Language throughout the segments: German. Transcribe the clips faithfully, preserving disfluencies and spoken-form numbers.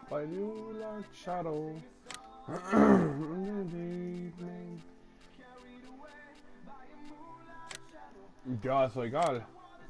By you like shadow. Ja, ist doch egal.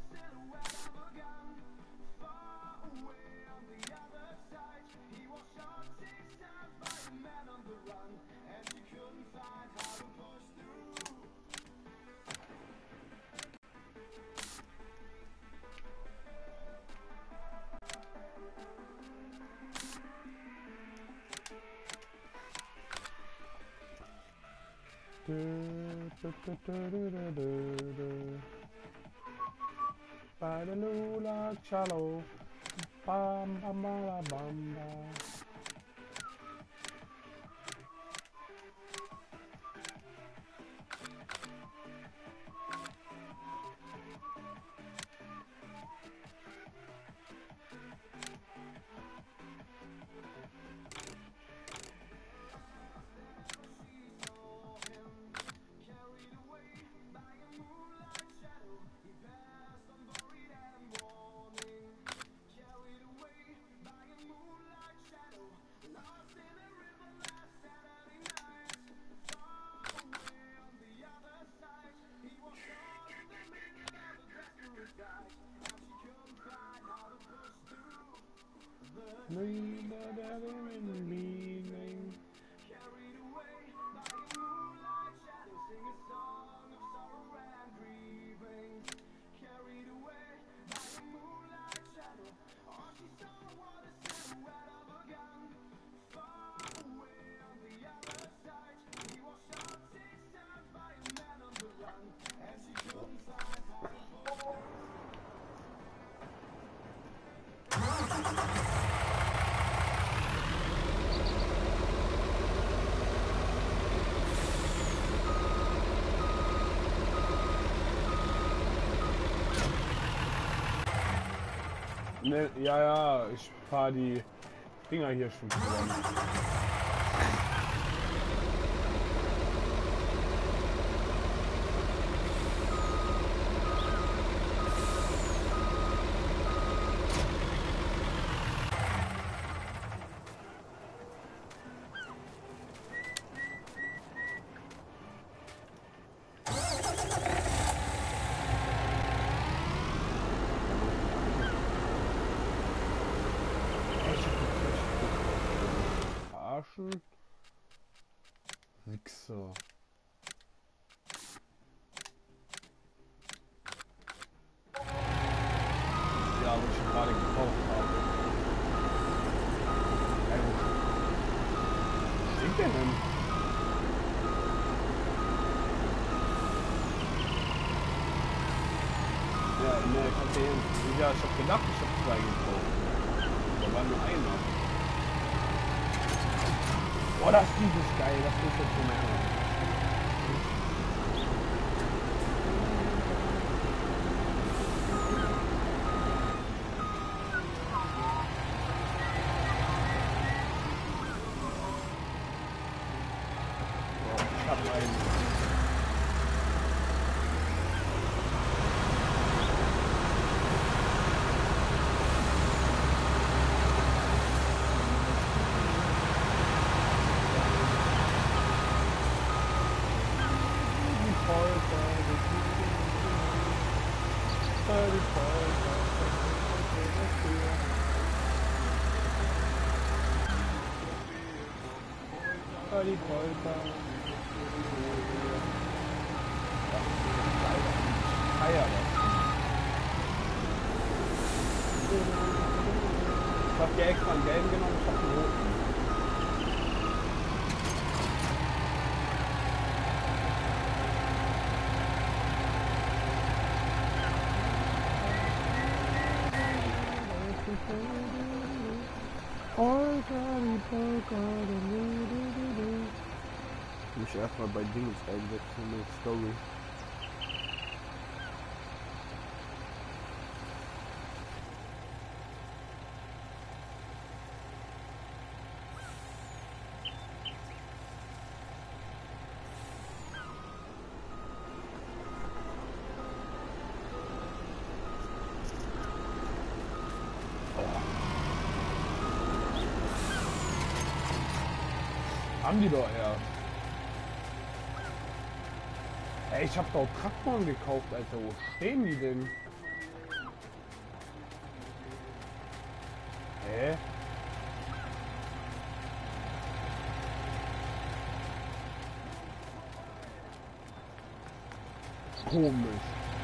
By the Lula Chalo. Bam bam bam bam bam. Ne, ja, ja, ich fahre die Dinger hier schon zusammen. Wichser. Ja, wo ich gerade gekauft habe. Ey, wo steht der denn? Ja, in der Container. Ja, ich hab gedacht, ich hab zwei gekauft. Da war nur einer. Oh, das Lied ist geil, das muss jetzt so machen. Oh, ich hab einen. Die Polka. Eier. Ich hab dir extra einen gelben genommen, ich hab einen roten. Ich muss erstmal bei Dings einsetzen mit Story. haben die doch erst. Ey, ich hab doch Traktoren gekauft, Alter. Wo stehen die denn? Hä? Komisch.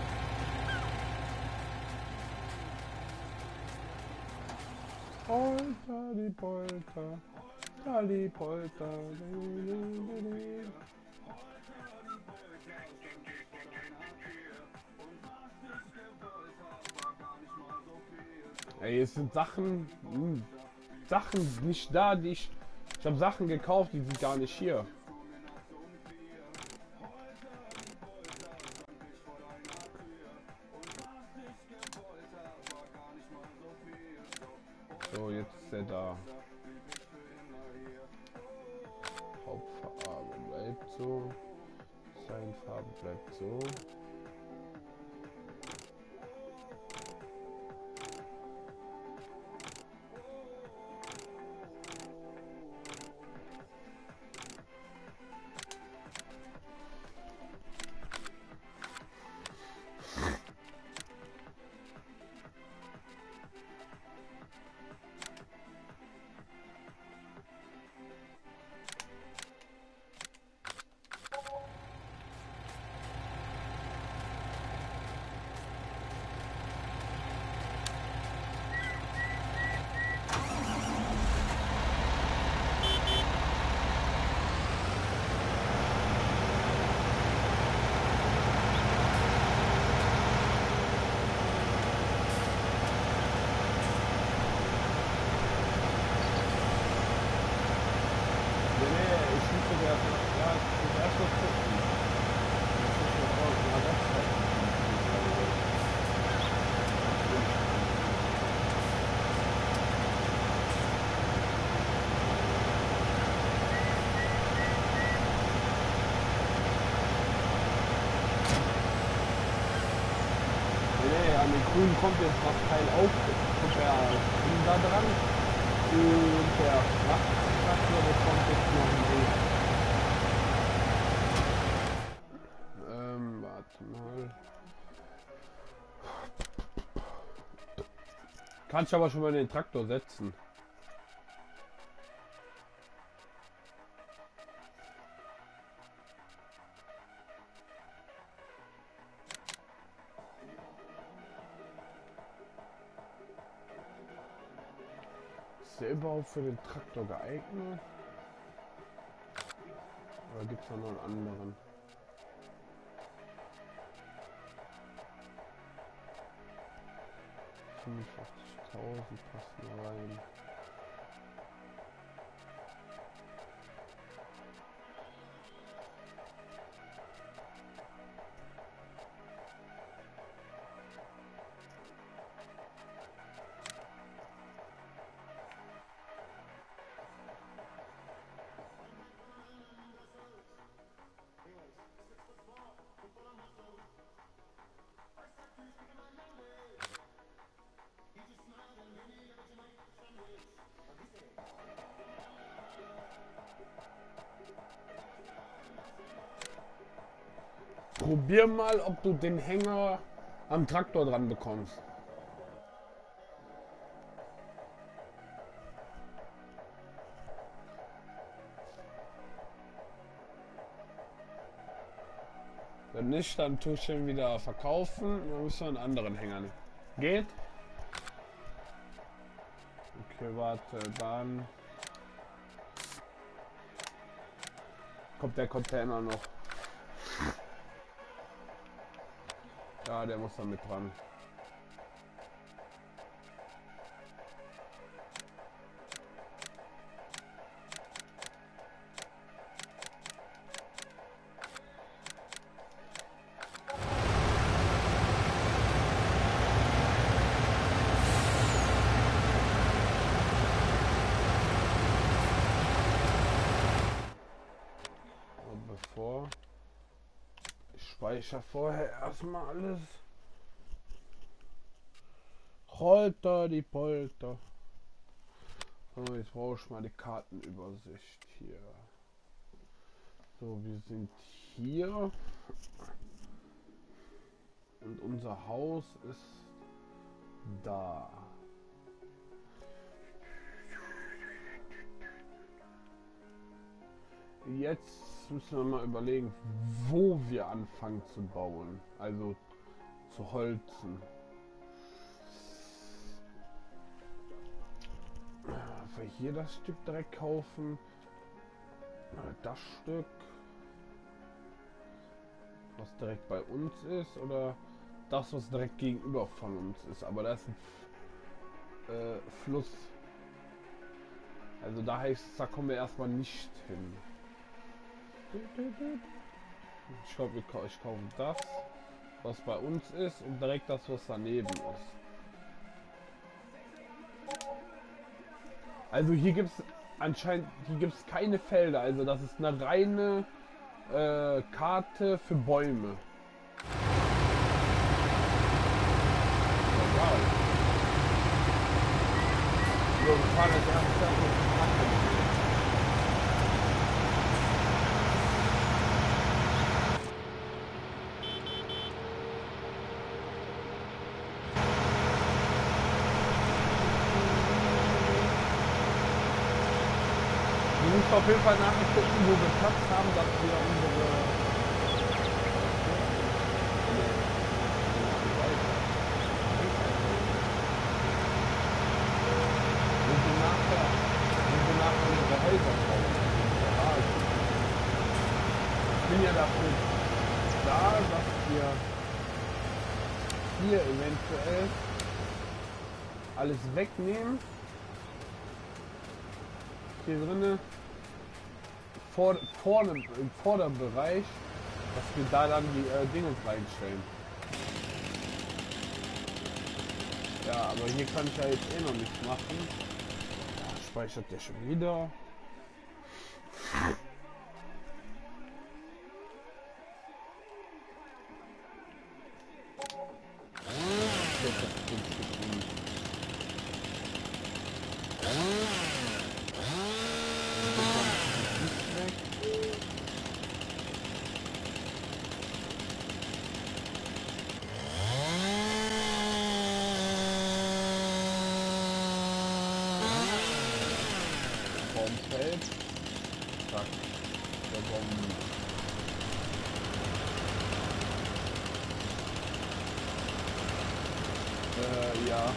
Polter, die Polter. Da die Polter. Ey, es sind Sachen, mh, Sachen nicht da, die ich, ich habe Sachen gekauft, die sind gar nicht hier. So, jetzt ist er da. Hauptfarbe bleibt so. Designfarbe bleibt so. An den Grün kommt jetzt das Teil auf, kommt der Grün da dran und der Frachttraktor bekommt jetzt noch ein Ähm, warte mal. Kannst du aber schon mal den Traktor setzen. Ist der überhaupt für den Traktor geeignet? Oder gibt es da noch einen anderen? fünfundachtzigtausend passen rein. Probier mal, ob du den Hänger am Traktor dran bekommst. Wenn nicht, dann tue ich ihn wieder verkaufen. Dann muss man einen anderen Hänger nehmen. Geht? Okay, warte, dann kommt der Container noch. Ja, der muss da mit dran. Und bevor ich speichere vorher erstmal alles. Holter die Polter. So, jetzt brauche ich mal die Kartenübersicht hier. So, wir sind hier. Und unser Haus ist da. Jetzt müssen wir mal überlegen, wo wir anfangen zu bauen. Also zu holzen. Weil hier das Stück direkt kaufen. Das Stück. Was direkt bei uns ist. Oder das, was direkt gegenüber von uns ist. Aber das ist ein äh, Fluss. Also da heißt es, da kommen wir erstmal nicht hin. Ich glaube, ich kaufe das, was bei uns ist, und direkt das, was daneben ist. Also hier gibt es anscheinend, hier gibt es keine Felder. Also das ist eine reine äh, Karte für Bäume. Wow. So, wir fahren jetzt erst wir müssen auf jeden Fall nachher gucken, wo wir Platz haben, dass wir unsere wo wir nachher, wo wir nachher unsere Häuser bauen. Ich bin ja dafür da, dass wir hier eventuell alles wegnehmen. Hier drinnen vor, vorne im Vorderbereich, dass wir da dann die äh, Dinge reinstellen. Ja, aber hier kann ich ja jetzt eh noch nichts machen. Ja, speichert der schon wieder. Baumfeld. Zack. Der Baum. Äh, ja.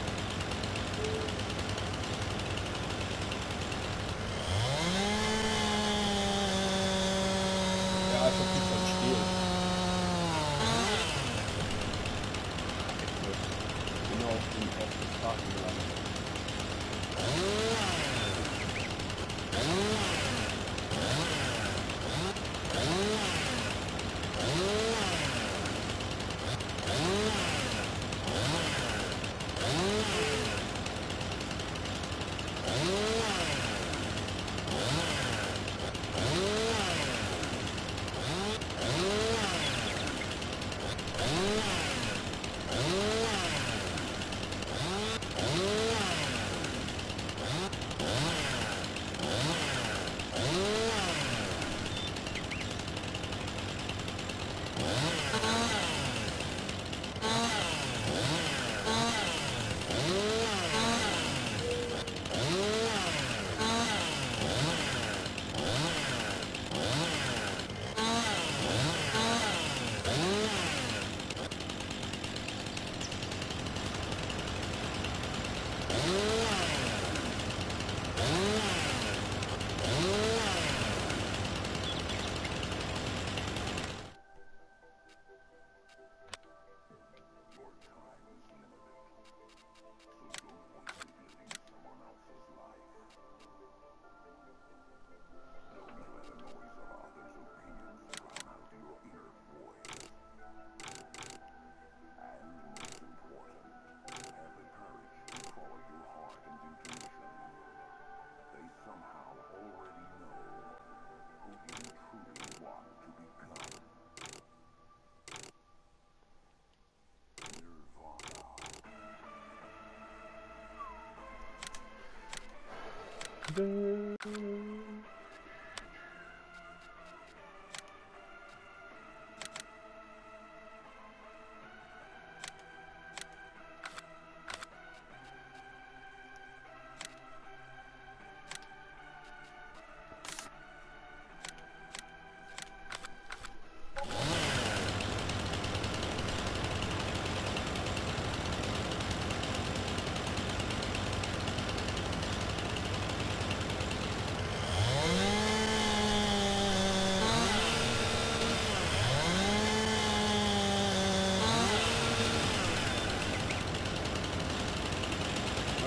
Ja, ich hab nicht beim Spiel. Genau auf den, auf den Straßen gelandet.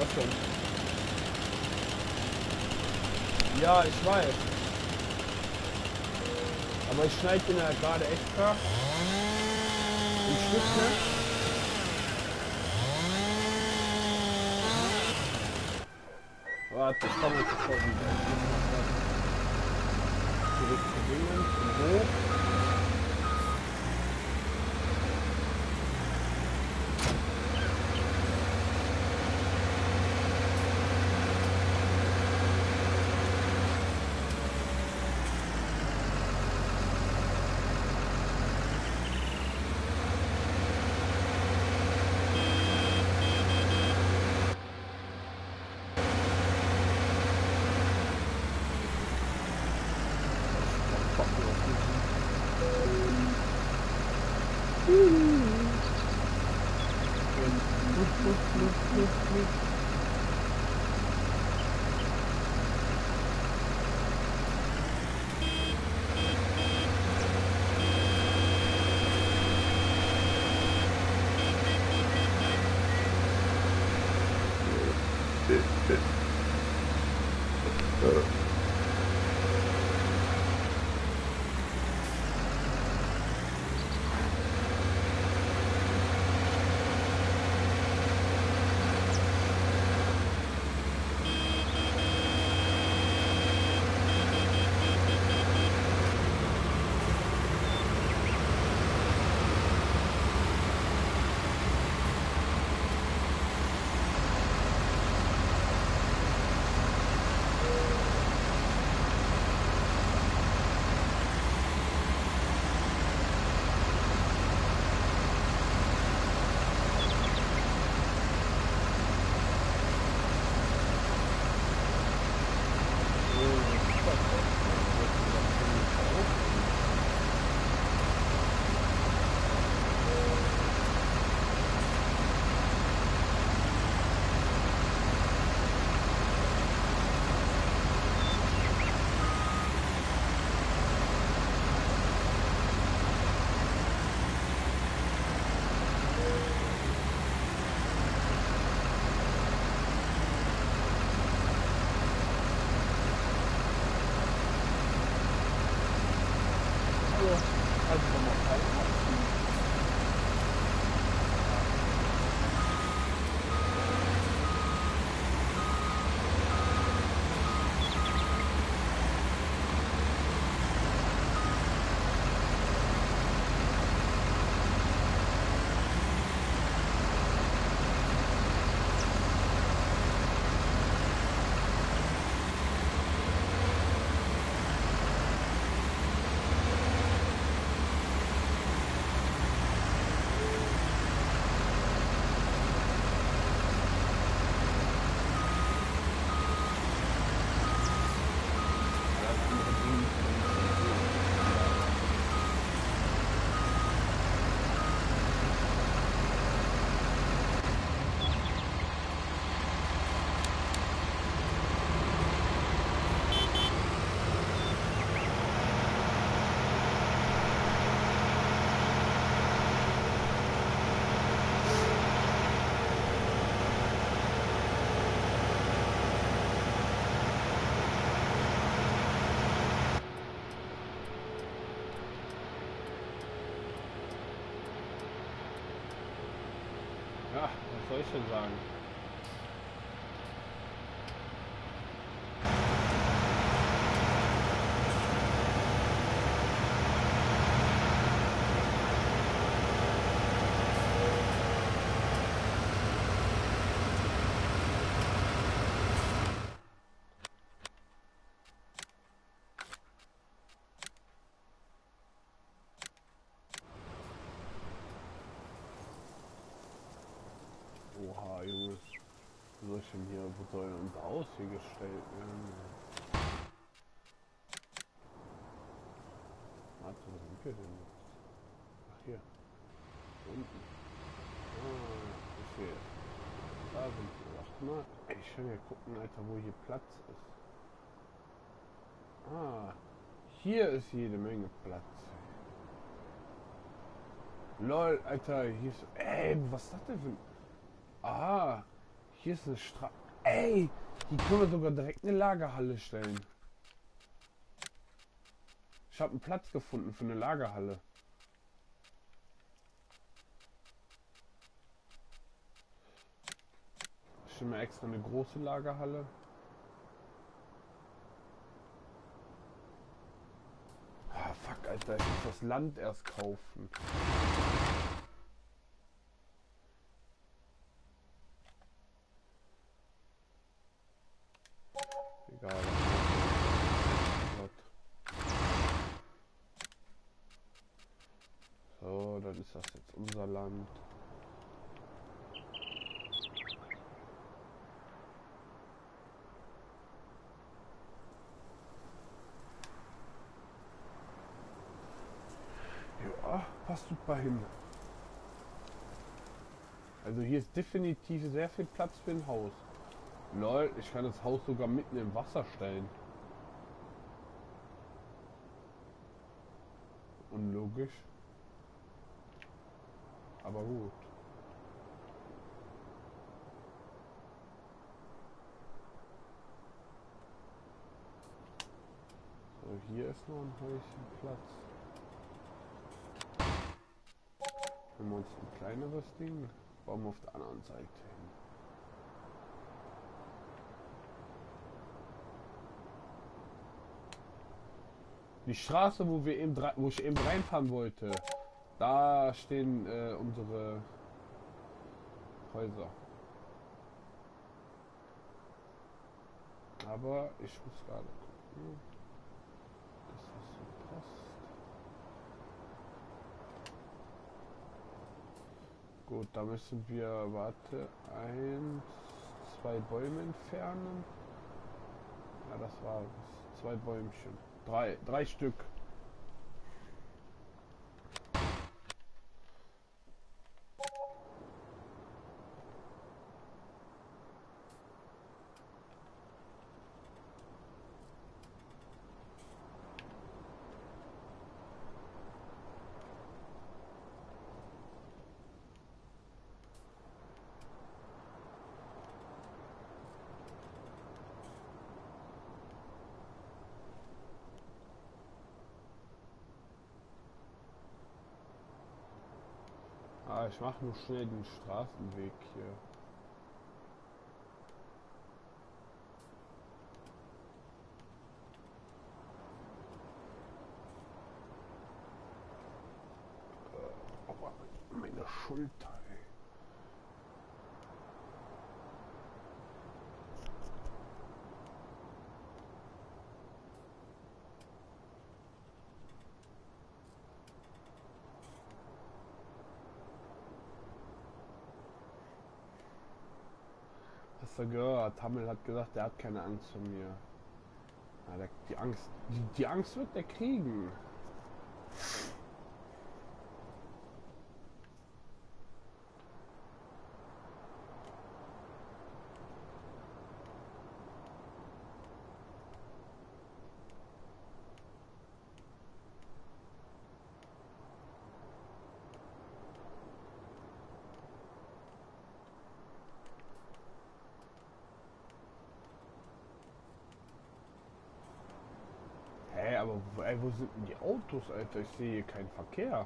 Was denn? Ja, ich weiß. Aber ich schneide den ja gerade extra. Im Stück, ne? Warte, ich komme jetzt sofort wieder. Ich muss noch was zurück zu Dingen und hoch. Also nochmal freilassen. Ja, was soll ich denn sagen? Oha, Junge. Wo soll ich denn hier, wo soll unser Haus hier gestellt werden? Warte, wo sind wir denn jetzt? Ach, hier. Unten. Ah, ich sehe. Da sind wir. Warte mal. Ich will ja gucken, Alter, wo hier Platz ist. Ah, hier ist jede Menge Platz. Lol, Alter, hier ist... Ey, was ist das denn für ein... Ah, hier ist eine Straße. Ey, hier können wir sogar direkt eine Lagerhalle stellen. Ich habe einen Platz gefunden für eine Lagerhalle. Ich stelle mir extra eine große Lagerhalle. Ah, fuck, Alter, ich muss das Land erst kaufen. Egal. So, dann ist das jetzt unser Land. Ja, passt super hin. Also hier ist definitiv sehr viel Platz für ein Haus. Lol, ich kann das Haus sogar mitten im Wasser stellen. Unlogisch. Aber gut. So, hier ist noch ein Häuschen Platz. Nehmen wir uns ein kleineres Ding, bauen wir auf der anderen Seite hin. Die Straße, wo wir eben, wo ich eben reinfahren wollte, da stehen äh, unsere Häuser. Aber ich muss gerade gucken, dass das so passt. Gut, da müssen wir, warte, eins, zwei Bäume entfernen. Ja, das war es. Zwei Bäumchen. Drei, drei Stück. Ah, ich mache nur schnell den Straßenweg hier. Äh, aua, meine Schulter, ey. Hast du gehört? Hammel hat gesagt, er hat keine Angst vor mir. Ja, der, die Angst, die, die Angst wird er kriegen. Hä, aber wo, ey, wo sind denn die Autos, Alter? Ich sehe hier keinen Verkehr.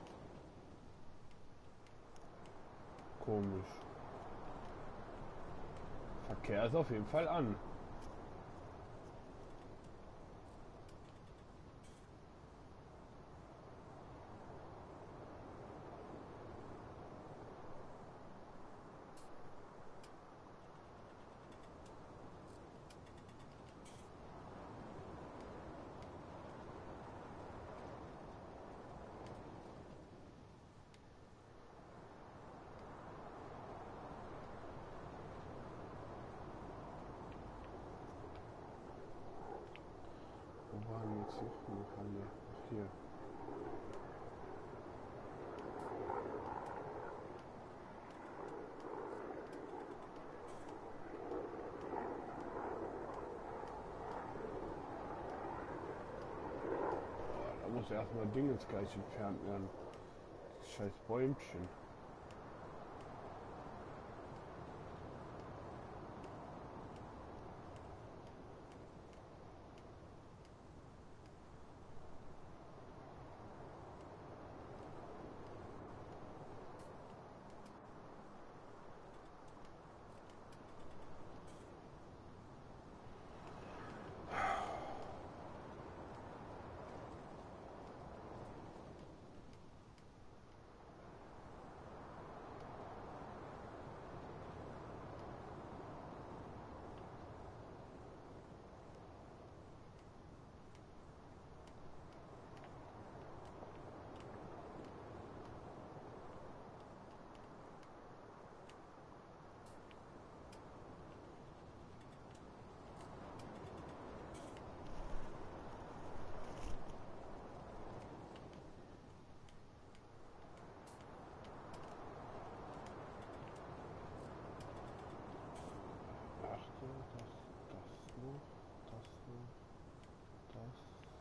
Komisch. Verkehr ist auf jeden Fall an. Wo waren jetzt noch eine Halle? Ach, hier. Oh, da muss erstmal Dingens gleich entfernt werden. Das scheiß Bäumchen. das, das noch, das noch, das.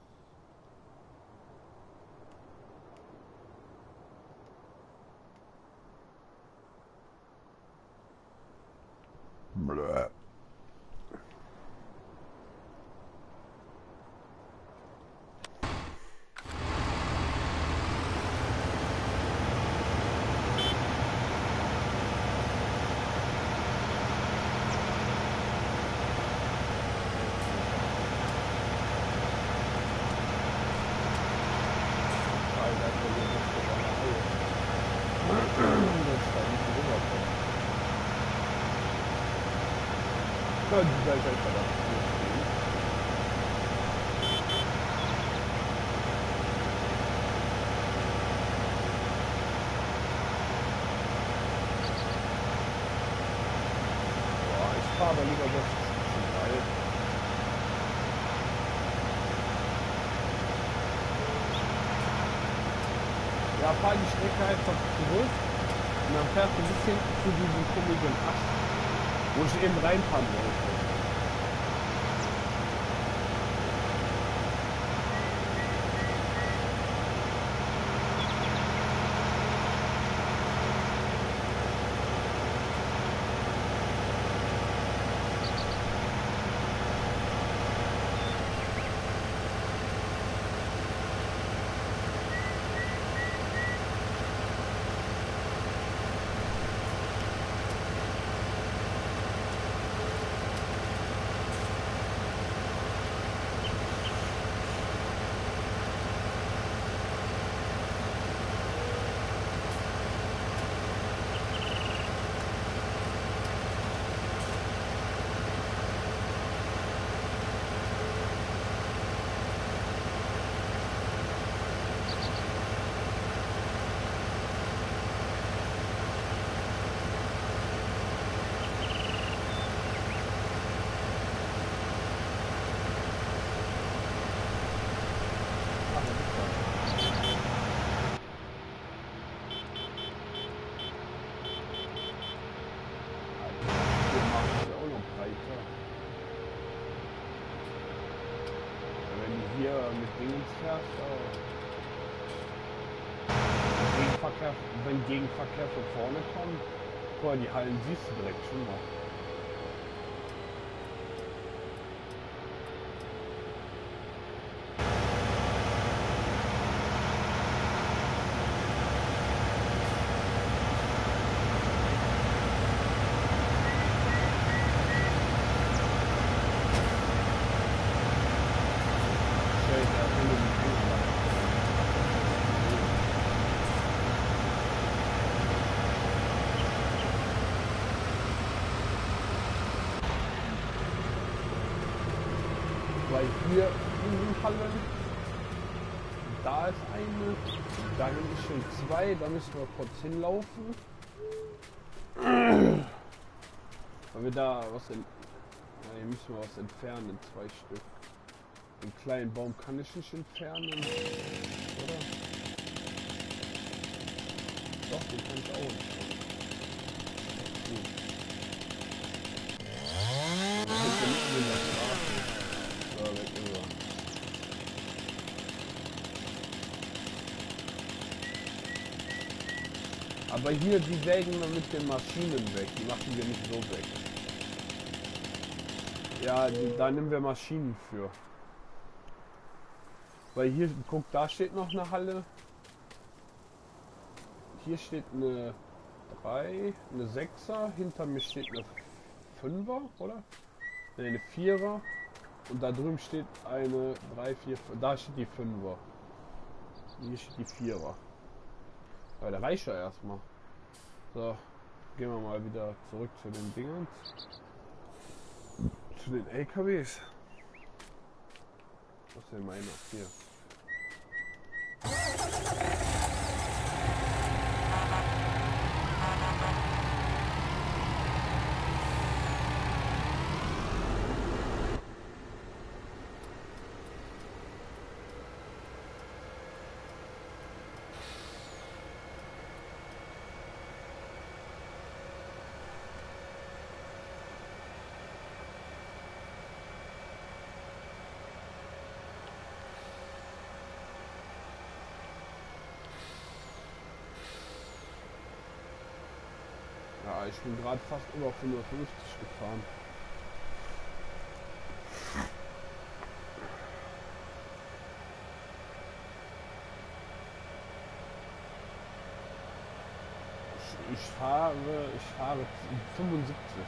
Bleh. Ja, die Seite ist verdammt gut. Boah, ich fahre aber lieber das Stückchen Wald. Ja, fahr die Strecke einfach zurück und dann fährst du ein bisschen zu diesem komischen Ast, wo ich eben reinfahren wollte. Hier mit Dingens fährst, Gegenverkehr, wenn Gegenverkehr von vorne kommt, guck mal, die Hallen siehst du direkt schon mal. Weil hier in den Hallen, da ist eine, da hinten schon zwei, da müssen wir kurz hinlaufen. Weil wir da was in, ja, hier müssen wir was entfernen, zwei Stück. Den kleinen Baum kann ich nicht entfernen, oder? Doch, den kann ich auch entfernen. Gut. Aber hier, die sägen wir mit den Maschinen weg, die machen wir nicht so weg. Ja, die, da nehmen wir Maschinen für. Weil hier, guck, da steht noch eine Halle. Hier steht eine drei, eine sechser, hinter mir steht eine fünfer, oder? Ne, eine vierer. Und da drüben steht eine drei, vier, da steht die fünfer. Hier steht die vierer. Ja, der reicht ja erstmal. So, gehen wir mal wieder zurück zu den Dingern. Zu den L K Ws. Was ist denn meiner? Hier. ich bin gerade fast über fünfundfünfzig gefahren. Ich, ich fahre, ich fahre fünfundsiebzig.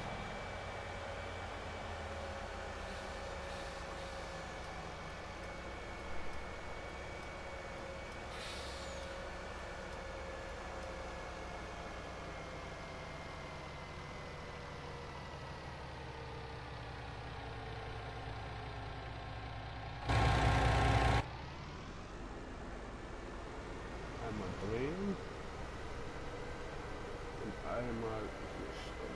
Drehen und einmal hier stellen.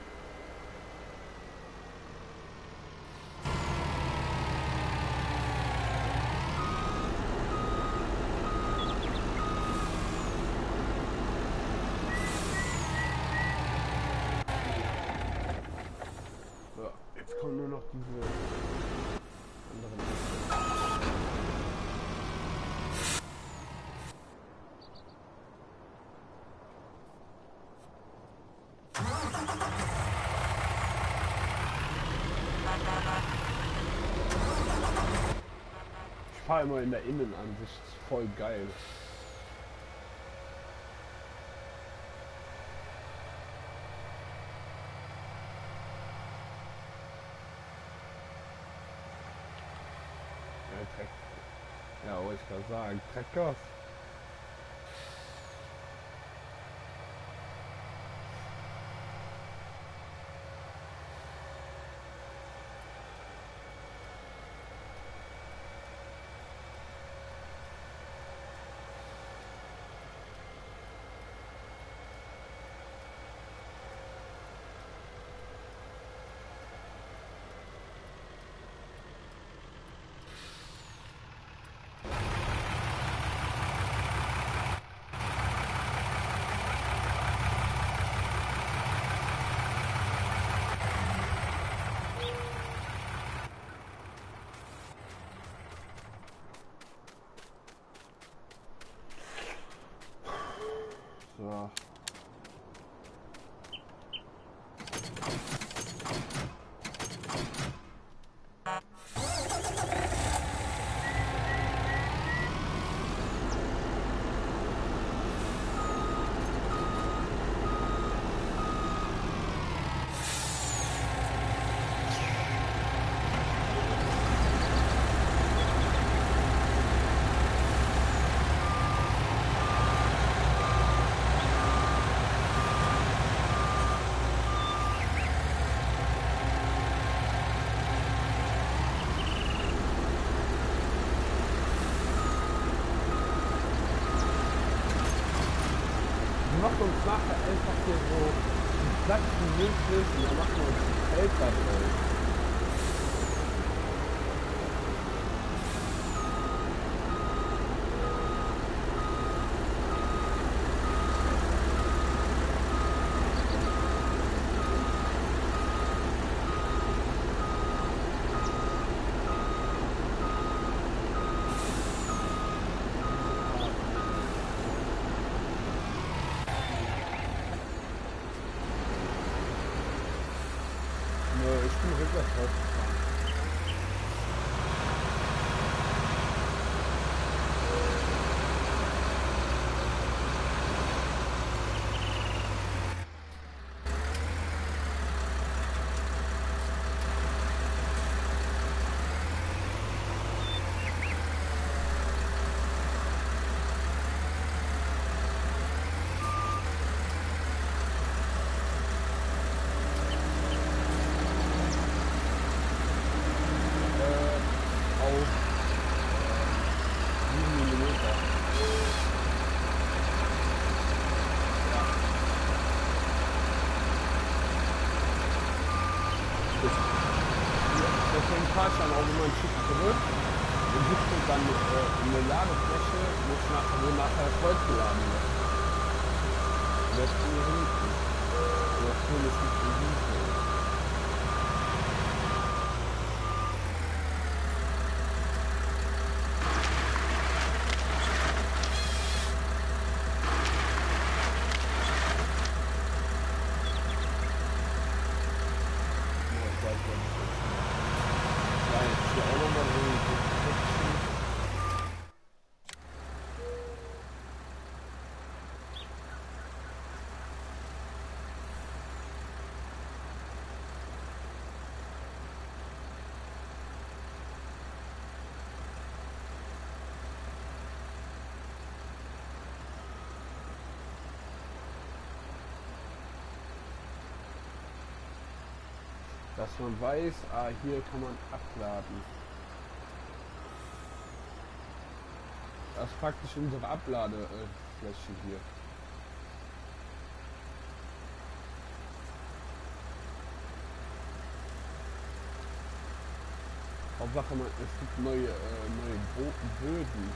So, jetzt kommen nur noch diese anderen. Ich fahre immer in der Innenansicht, voll geil. Ja, Treck. Ja, wollte ich gerade sagen, Treckers. So. Wir machen uns nachher einfach hier so Platz wie möglich und dann machen wir uns ein Feld da drauf. Ich bin rückwärts rausgefahren. Deswegen fahre ich dann auch immer ein Stück zurück und sitze dann äh, in eine Ladefläche, wo, ich nach, wo nachher das Holz geladen wird. Und das kann hier hinten. Und das tun ist nicht so hinten. mal so dass man weiß, ah, hier kann man abladen. Das ist praktisch unsere Abladefläche hier. Hauptsache, man, es gibt neue, äh, neue Bo Böden.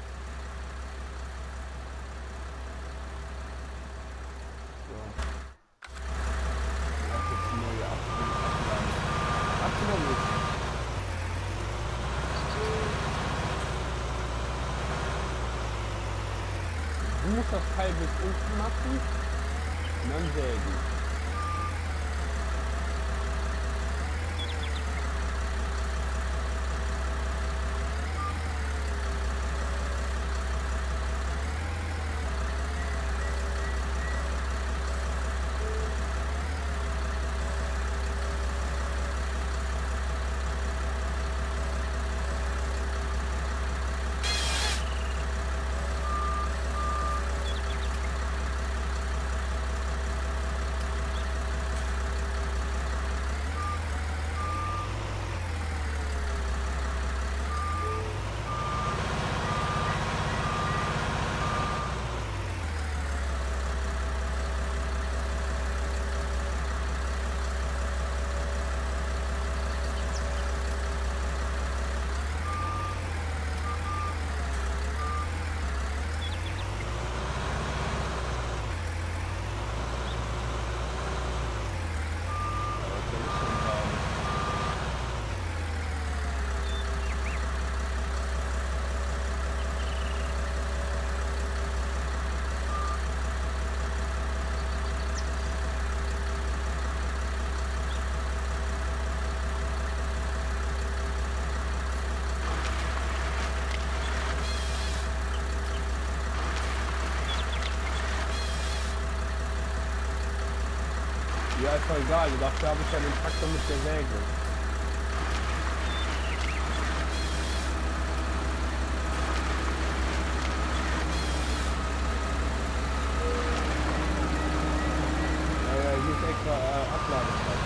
So. Das ist neue Abladen. Abladen. Du musst das Teil bis unten machen und dann sägen. Ja, ist doch egal, dafür habe ich ja den Traktor mit der Säge. Ja, ja, hier ist extra äh, Abladezeit.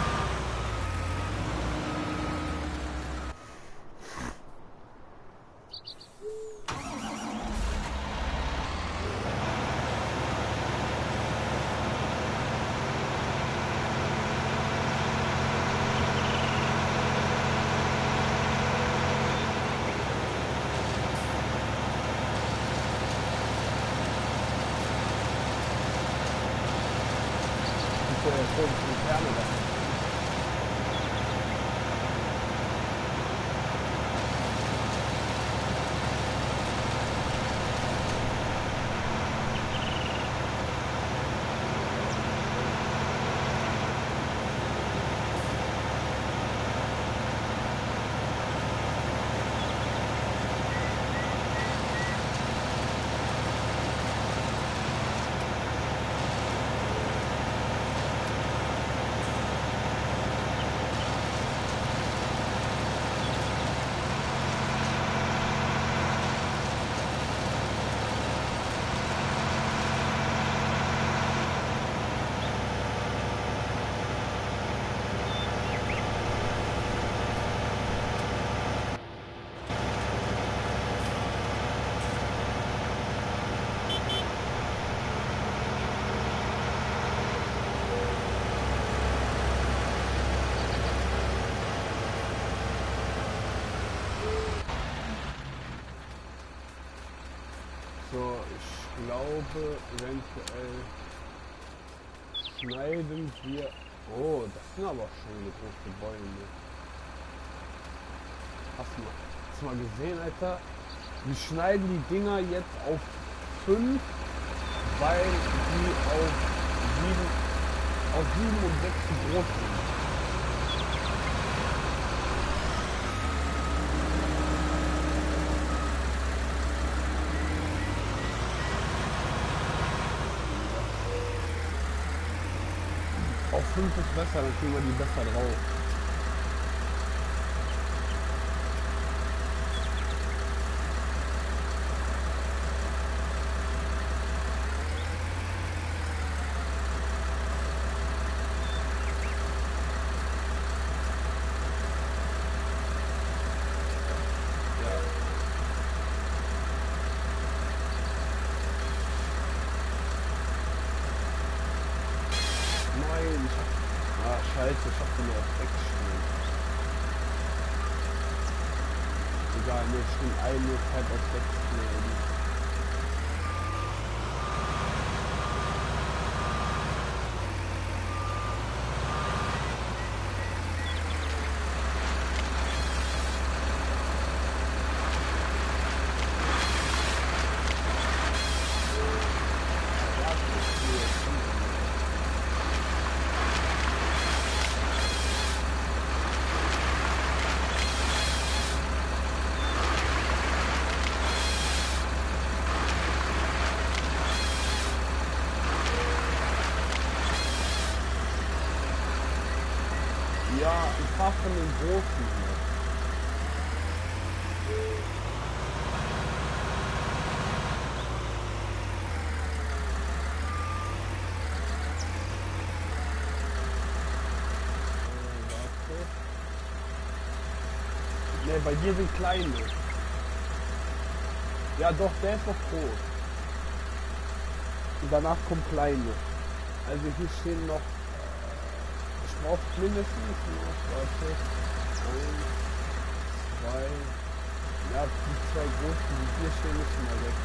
Äh, Ferne das. So, ich glaube, eventuell schneiden wir... Oh, das sind aber schöne große Bäume. Hast du mal, hast du mal gesehen, Alter? Wir schneiden die Dinger jetzt auf fünf, weil die auf sieben, auf sieben und sechs zu groß sind. fünf ist besser, dann kriegen wir die besser drauf. Nein, ich hab... Ah, scheiße, ich hab die nur auf sechs stehen. Egal, mir stehen ein, nur Zeit auf sechs melden. Ja, ich fahr von den Großen hier. Äh, warte. Ne, bei dir sind kleine. Ja doch, der ist noch groß. Und danach kommen kleine. Also hier stehen noch... Ich brauche mindestens noch, warte, eins, zwei, ja, die zwei großen, die hier stehen, müssen mal weg.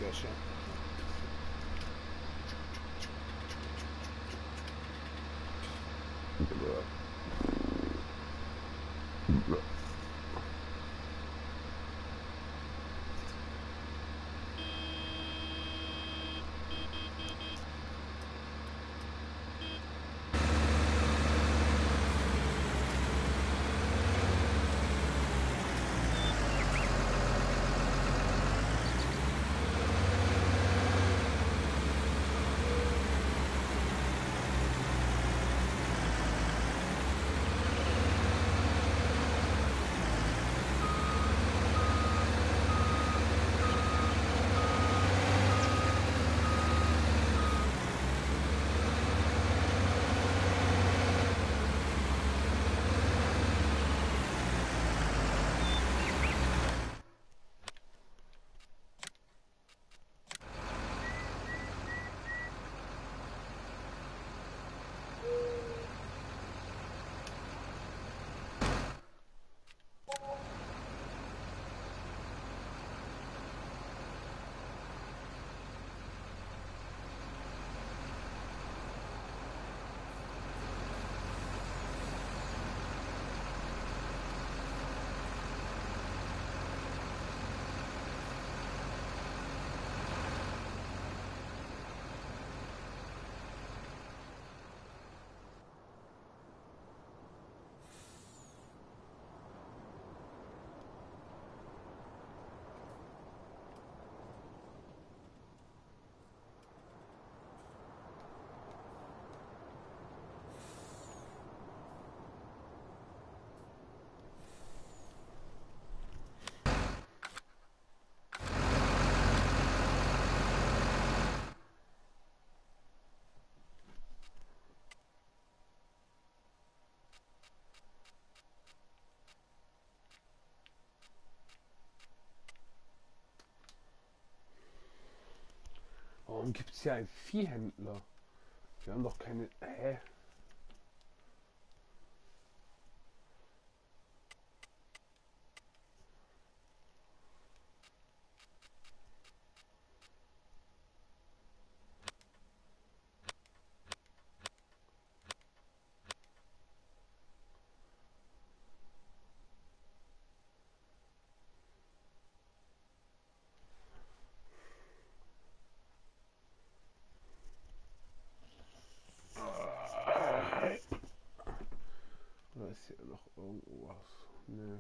Dächer. Warum gibt es hier einen Viehhändler? Wir haben doch keine... Hä? Oder ist hier noch irgendwas? Nö.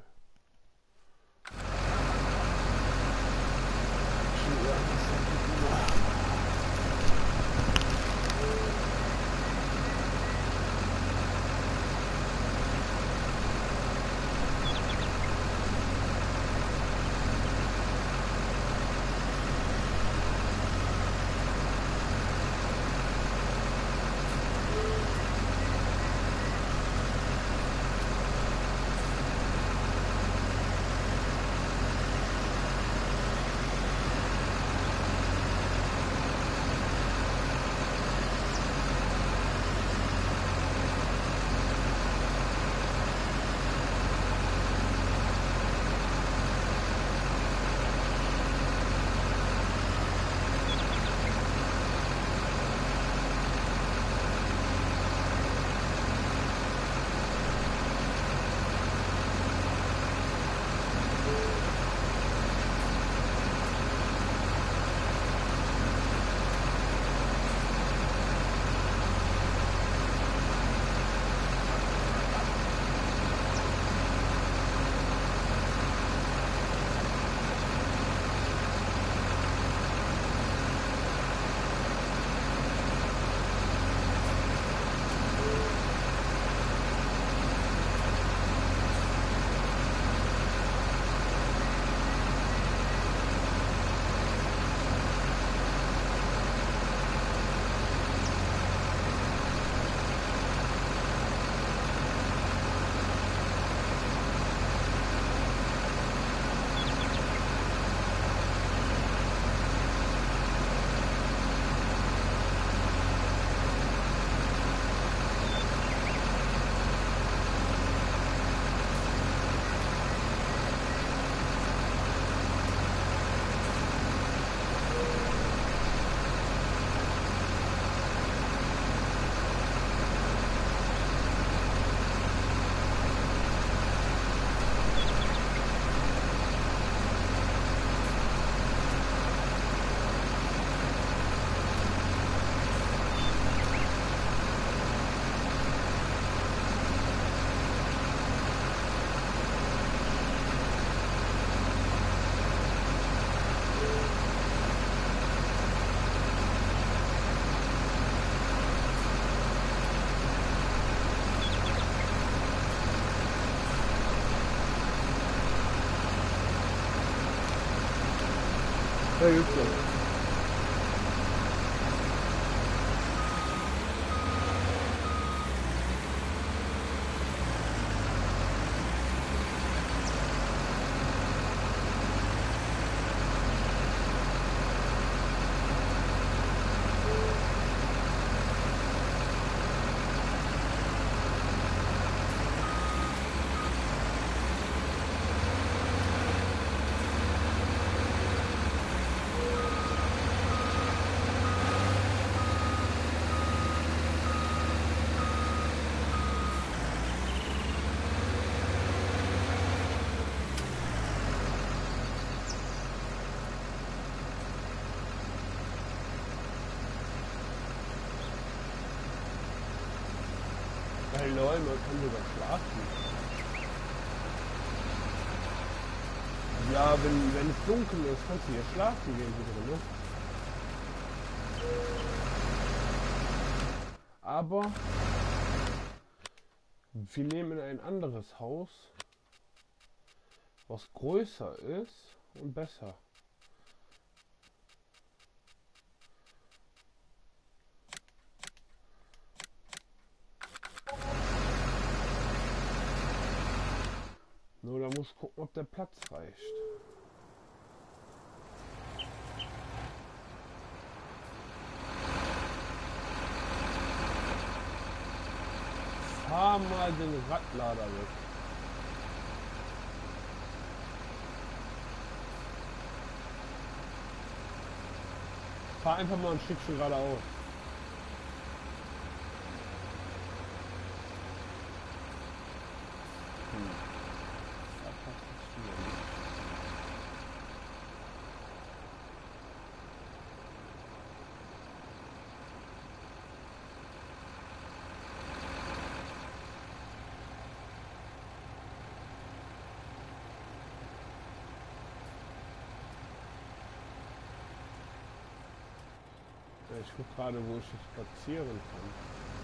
Ja, gibt's noch. Hallo, man kann sogar schlafen. Ja, wenn, wenn es dunkel ist, kannst du hier schlafen gehen hier drin, ne? Aber wir nehmen ein anderes Haus, was größer ist und besser. Nur da muss gucken, ob der Platz reicht. Fahr mal den Radlader weg. Fahr einfach mal ein Stückchen geradeaus. Hm. Da passt das wieder nicht. Ja, ich gucke gerade, wo ich es platzieren kann.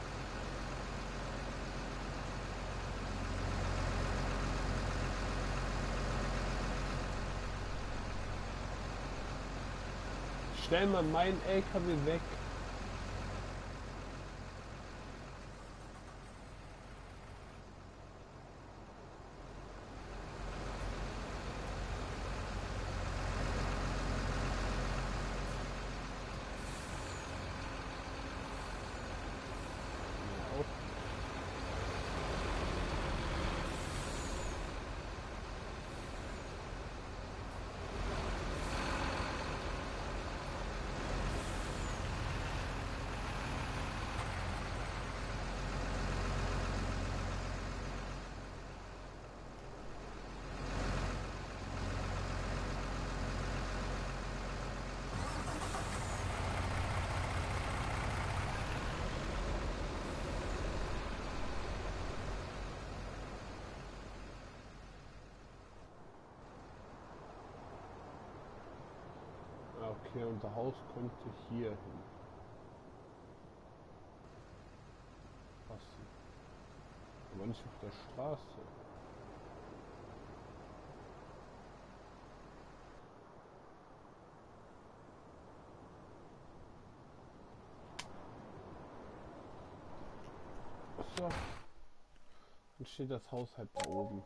Stell mal meinen L K W weg. Okay, unser Haus könnte hier hin passen. Aber nicht auf der Straße. So. Dann steht das Haus halt da oben.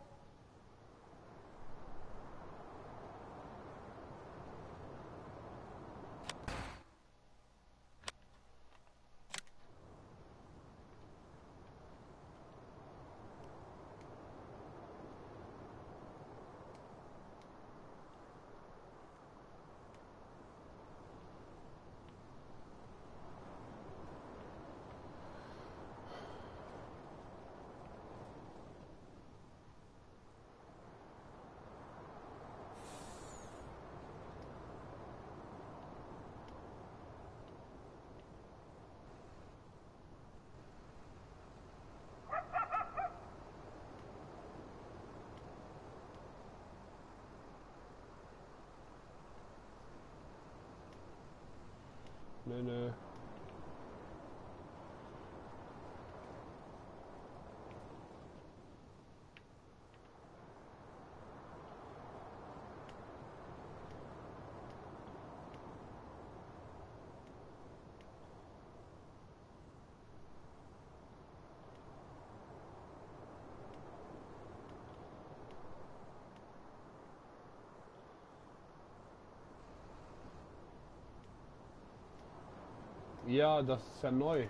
Ja, das ist ja neu.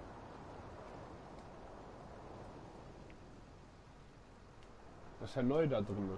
Das ist ja neu da drin.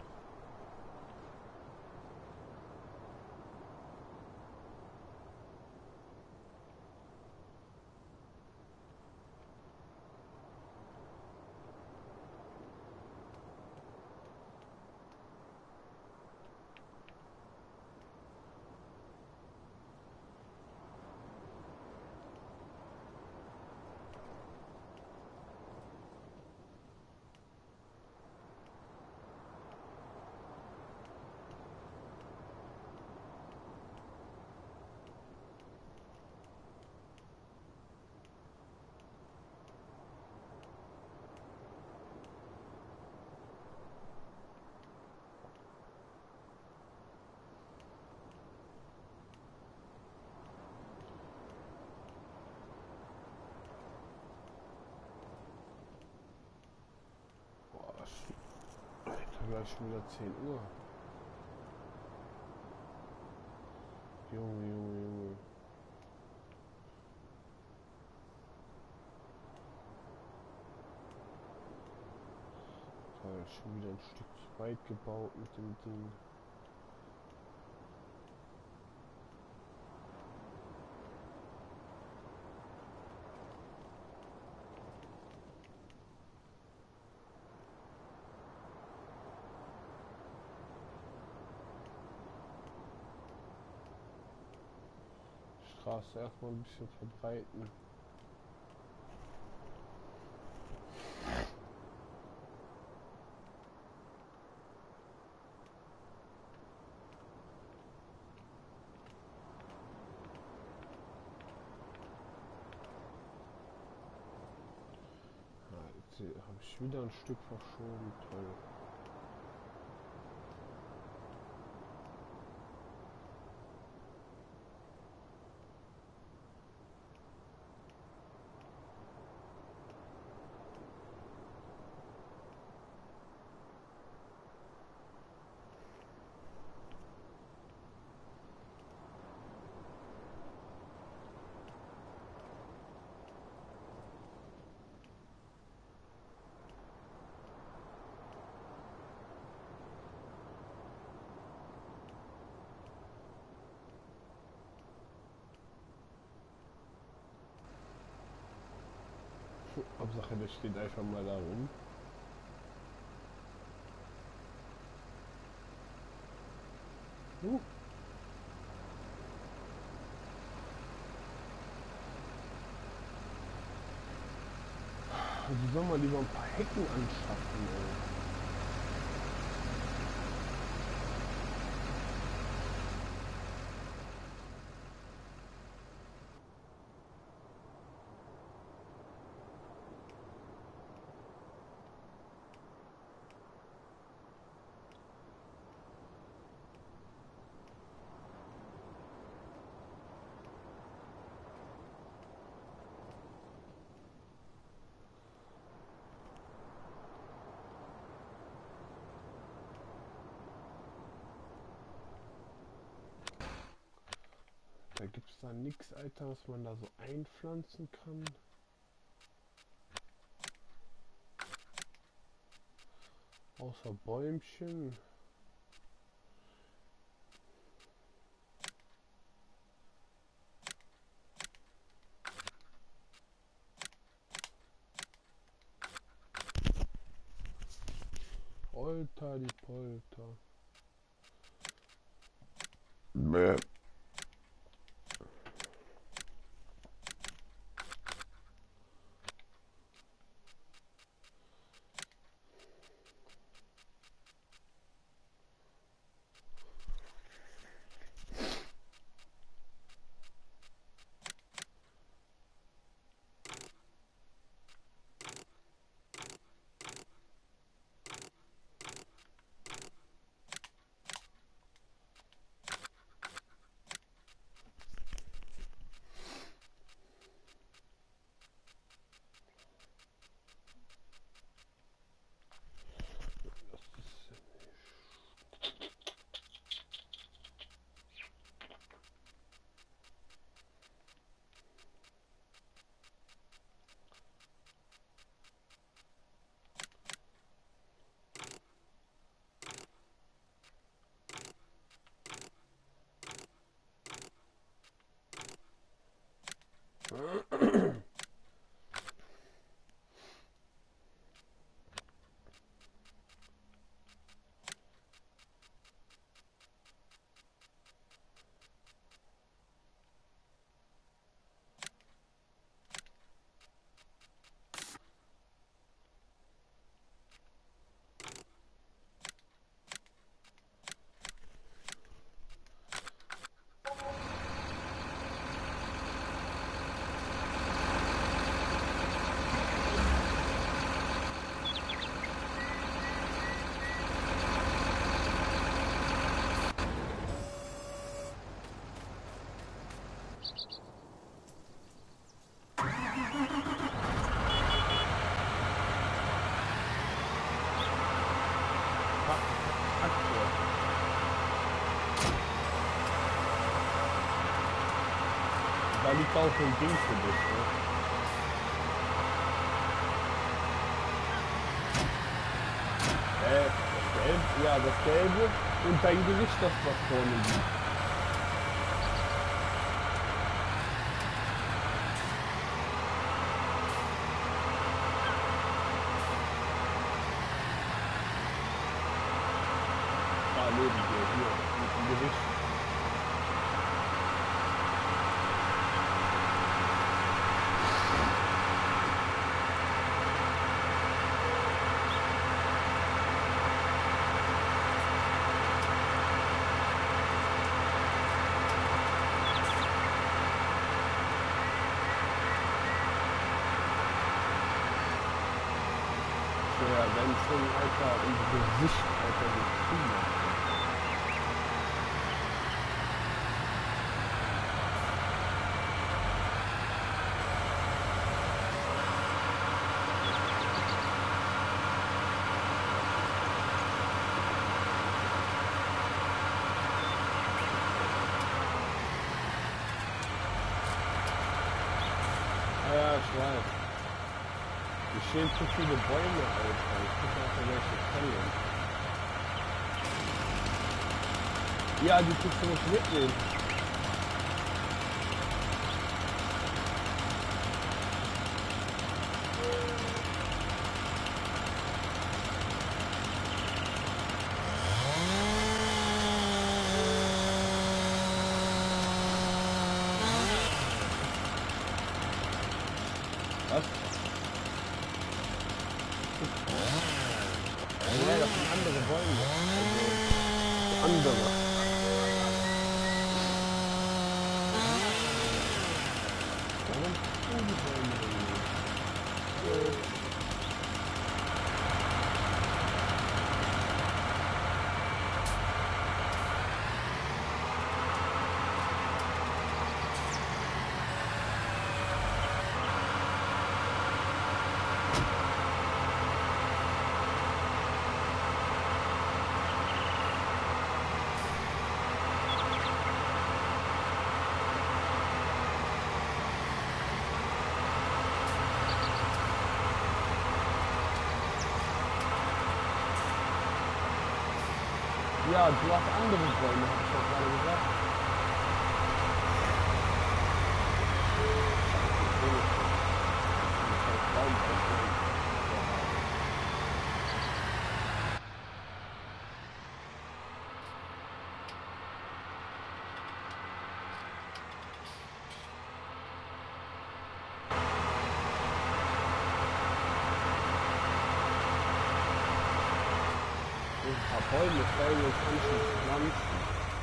Boah, Alter, gleich schon wieder zehn Uhr. Junge, Junge, Junge. Da ist schon wieder ein Stück zu weit gebaut mit dem Ding. Straße erstmal ein bisschen verbreiten. Ja, jetzt habe ich wieder ein Stück verschoben. Toll. Hauptsache, der steht einfach mal da rum. Uh. Also soll man lieber ein paar Hecken anschaffen, ey. Da gibt es da nichts, Alter, was man da so einpflanzen kann. Außer Bäumchen. Polter, die Polter. Bäh. Traktor. Da liegt auch so ein Ding für dich, ne? Äh, das Gelbe, ja, das Gelbe und dein Gericht, das was vorne liegt. Da neben dir, hier, mit dem Gericht. Ja, wenn schon, Alter, im Gesicht, Alter, so Kinder. Ah ja, ich weiß. Hier stehen zu viele Bäume, Alter. Ich gucke einfach, welche Fälle. Ja, die tust du nicht mitnehmen. Was? Nee, das sind andere Bäume. Also, andere. Warum tun die Bäume denn nicht? Ja, du hast andere Bäume, hab ich doch gerade gesagt. Ein paar Bäume fällen uns anschließend pflanzen.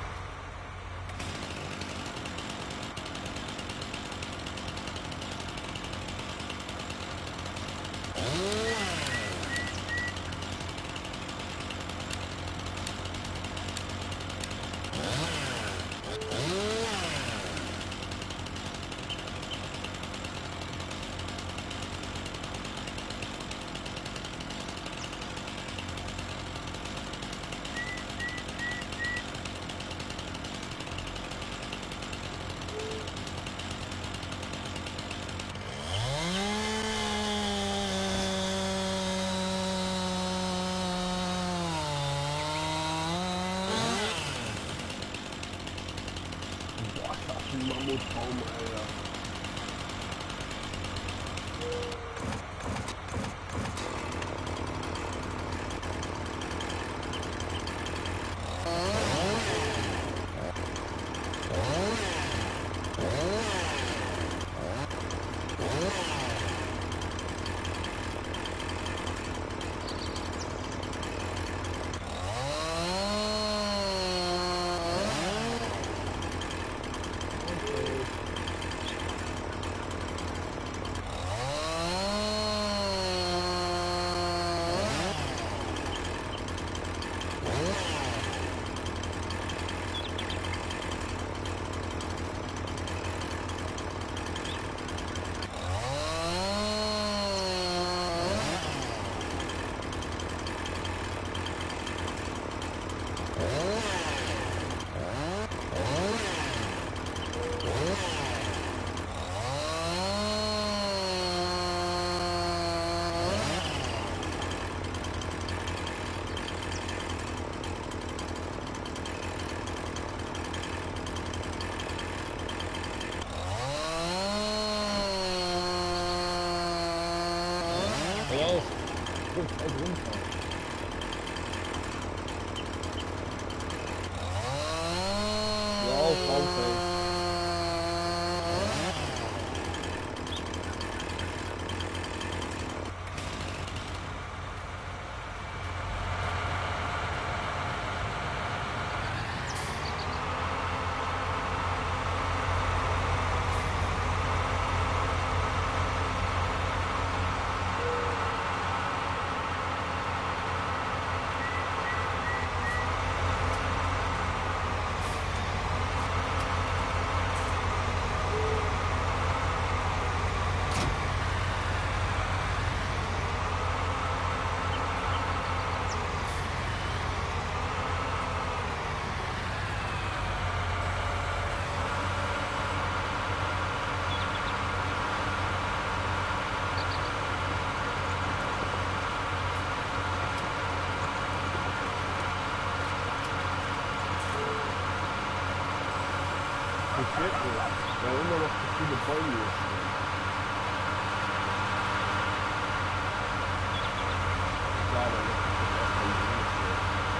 Boah, das ist ein Mammutbaum, Alter. kurz Zeit runter. Ja, auf raus, ey. Gefällt mir, weil immer noch zu viele Bäume hier stehen. Klar, dann ist das erstmal die Bäume stehen.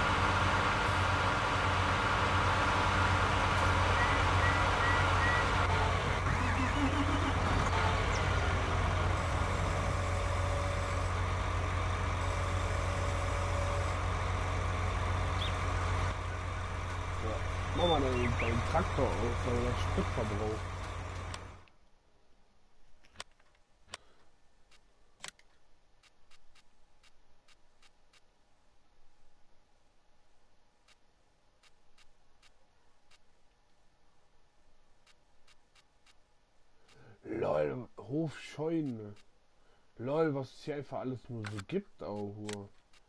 Ja. Mach mal deinen, deinen Traktor auf, weil der Spritverbrauch. Lol, Hofscheune. Lol, was es hier einfach alles nur so gibt auch. Nur.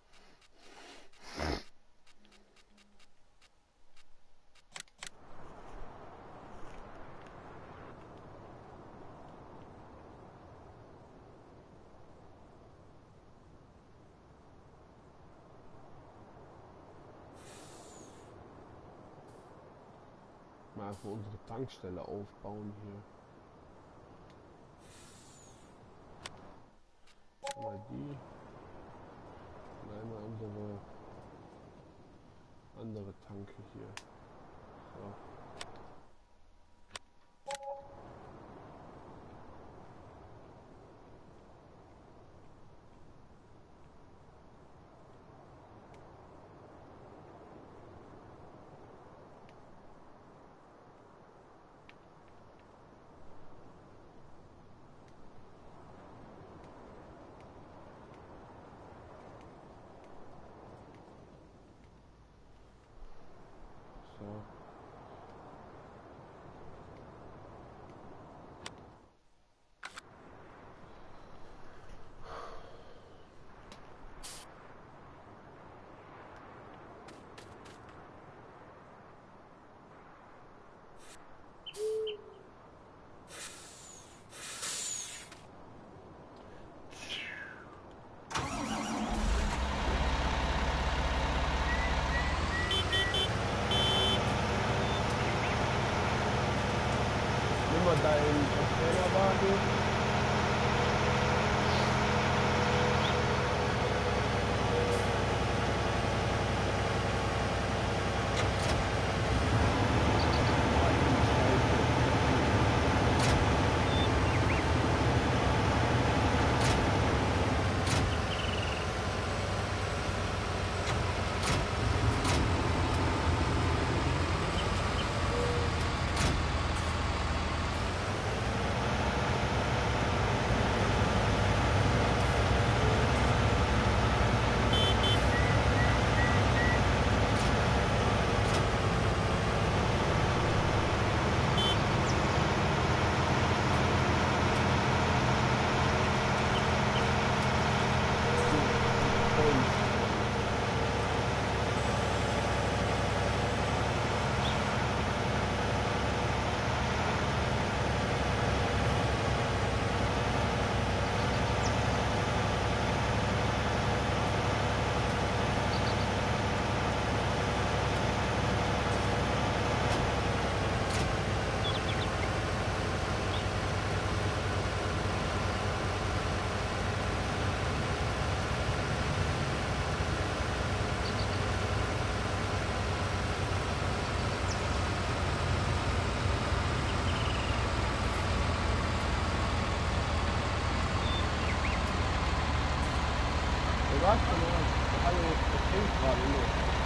Mal einfach unsere Tankstelle aufbauen hier. Mal die. Und einmal unsere andere Tanke hier. So. So. Nimm mal deinen Containerwagen. Was genau? Hallo, das hängt gerade nur.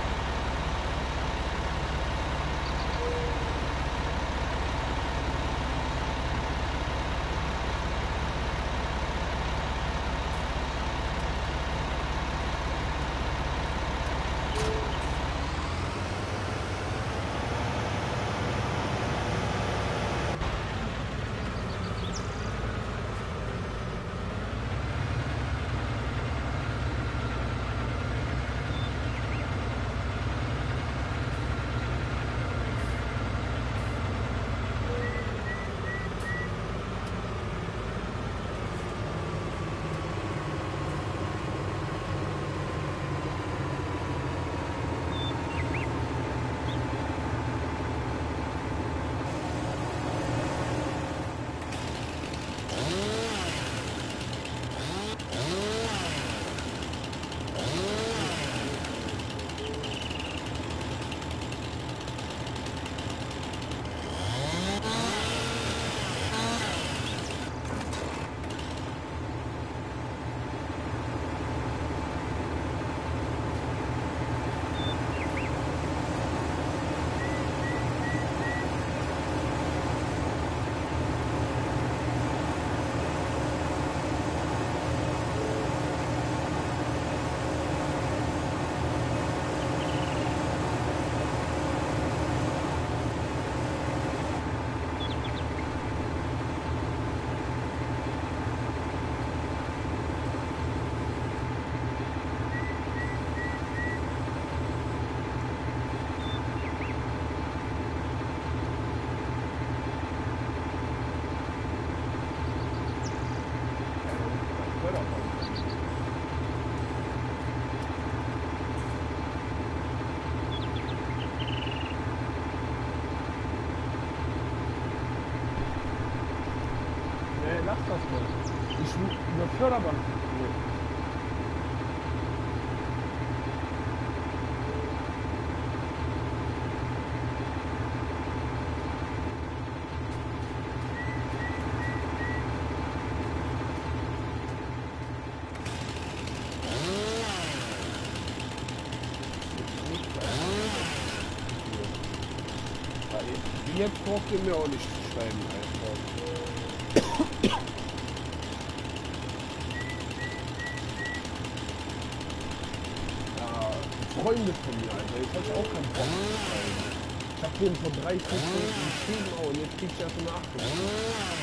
Nee, lass das mal. Ich eine Förderband funktioniert nicht. Jetzt braucht ihr mir auch nicht zu schreiben, einfach. Ja, Freunde von mir, Alter. Jetzt hab ich auch keinen Bock zu schreiben. Ich hab denen vor drei, vier Stunden geschrieben, oh, und jetzt krieg ich erst eine Nachricht.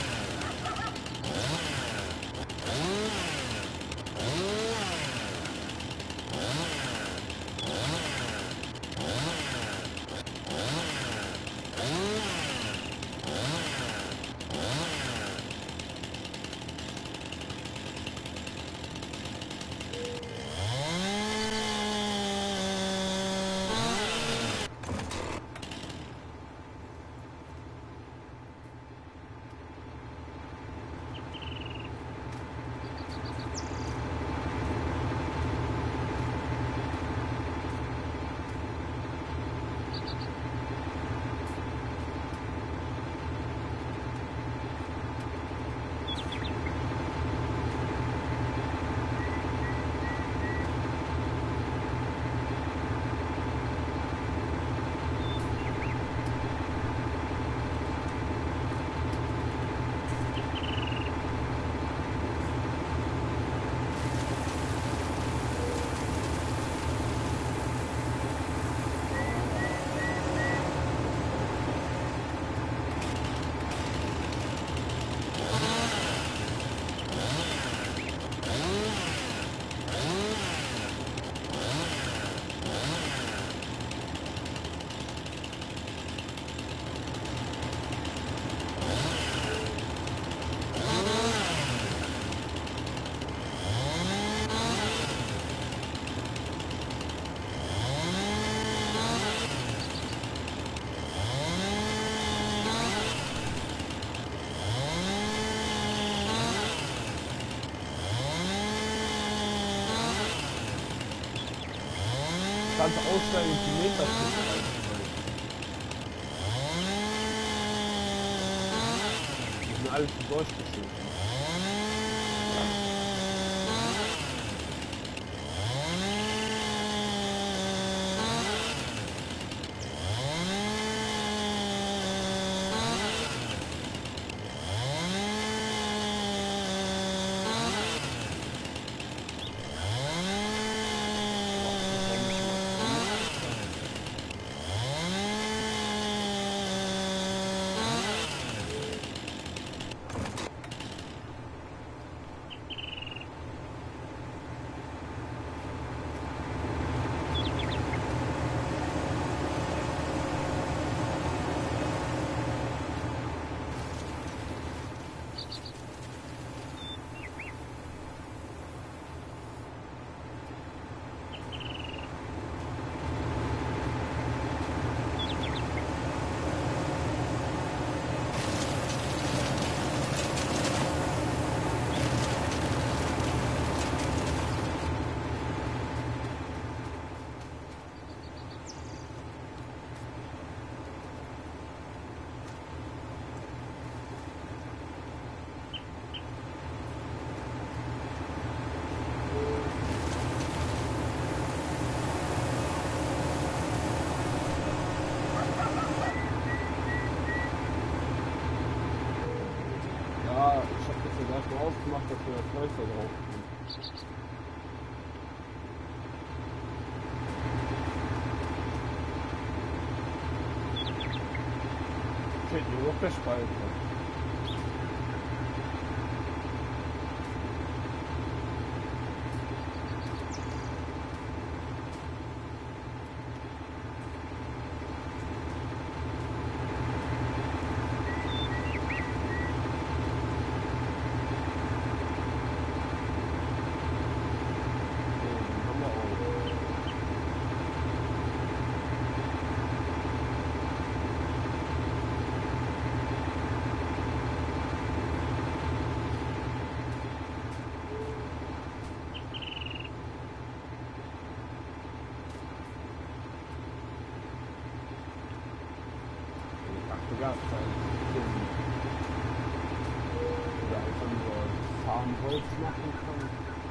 Kannst aussteigen und die Meter rein. Die sind alles durchgeschnitten. Ja. das mal ausgemacht, dass wir das Fleisch da drauf tun. Fehlt nur noch der Spalter. Gaszeit. Oder einfach nur Farmholz machen kann.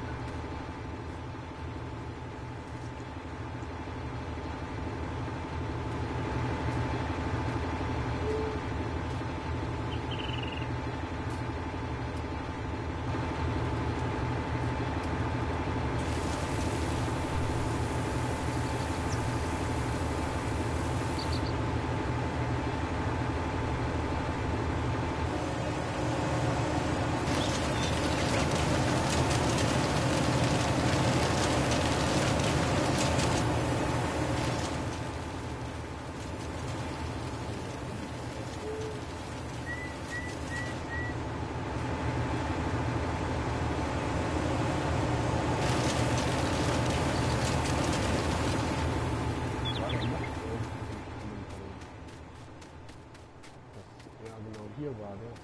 Hier war der.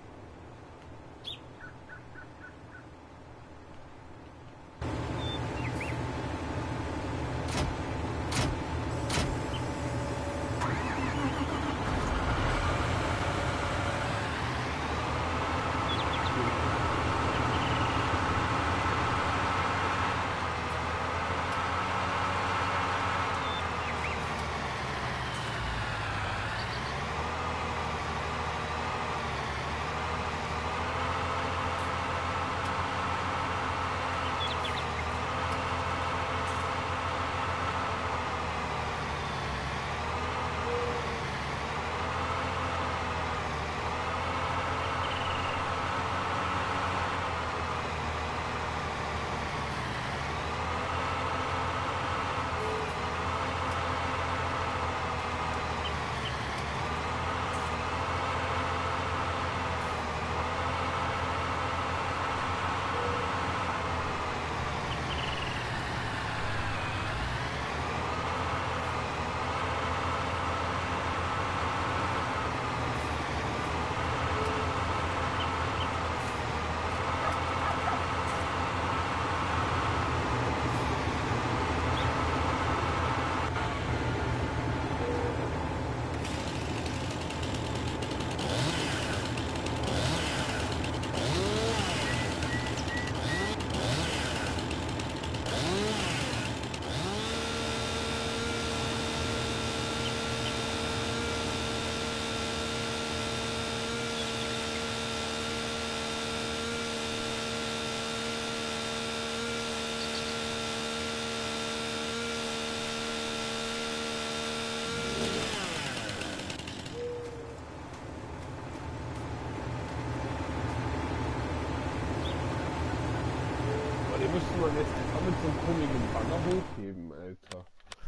Den müsste man jetzt einfach mit so einem komischen Banner hochheben, Alter.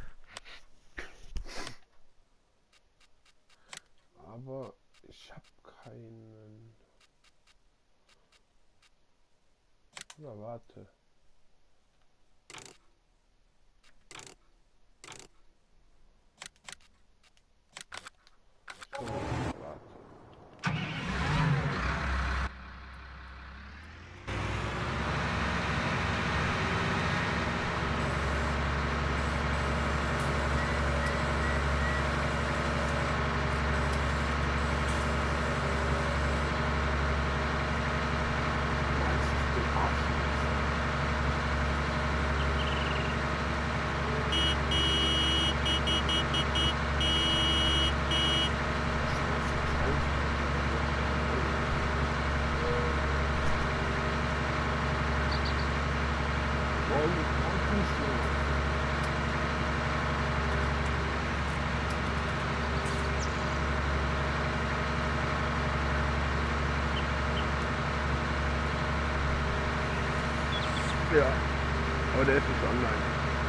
Aber ich hab keinen. Ja, warte. So, warte. mit Fuß. Ja, aber der ist nicht online.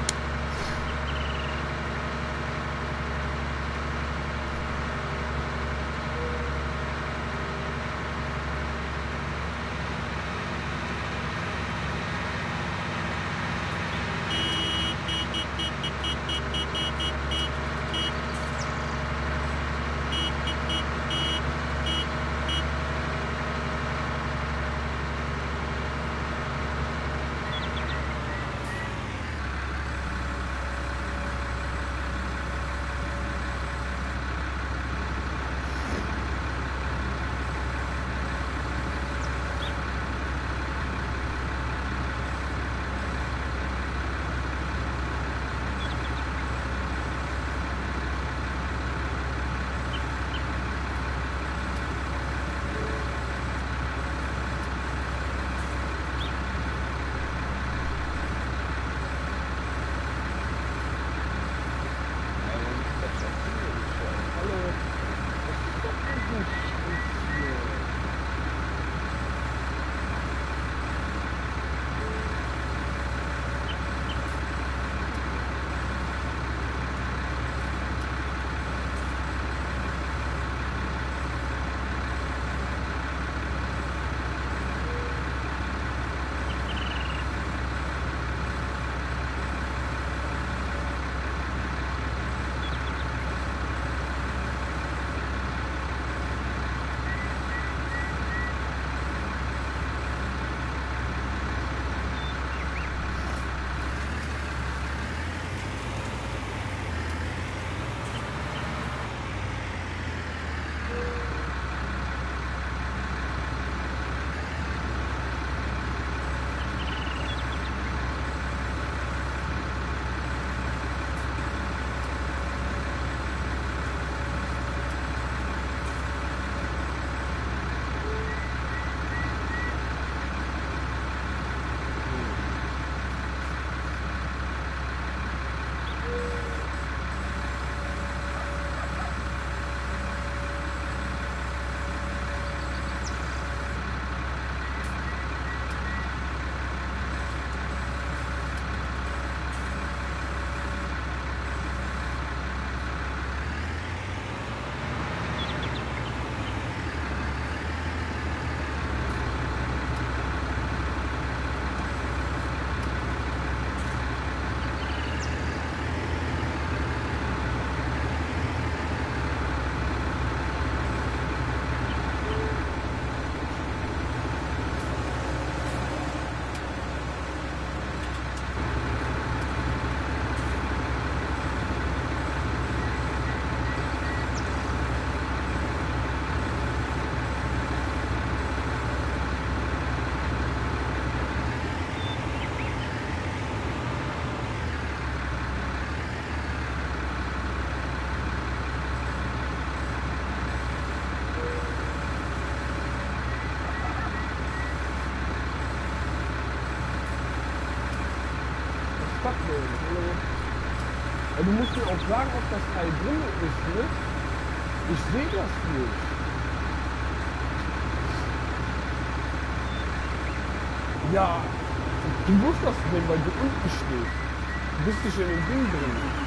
Ja, du musst mir auch sagen, ob das Teil drin ist, ne? Ich sehe das nicht. Ja, du musst das sehen, weil du unten stehst. Du bist nicht in dem Ding drin.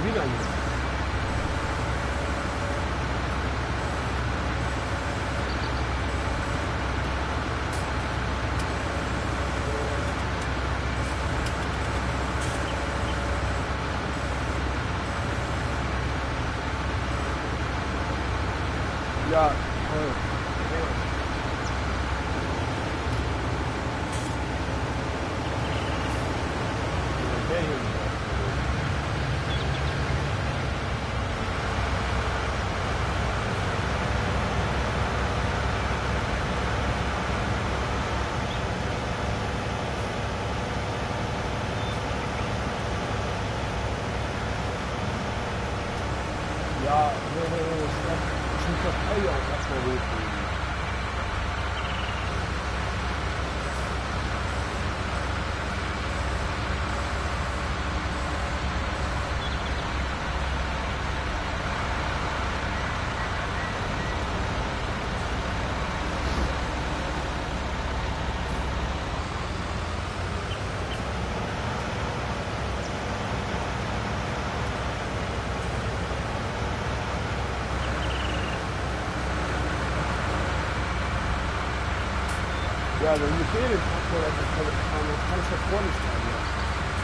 Wieder nicht. Ja, toll. Der hier. Ja, ich muss das Ei auch erstmal hochnehmen. Ja, wenn ich sehe den Traktor, das kann ich das vor nicht haben.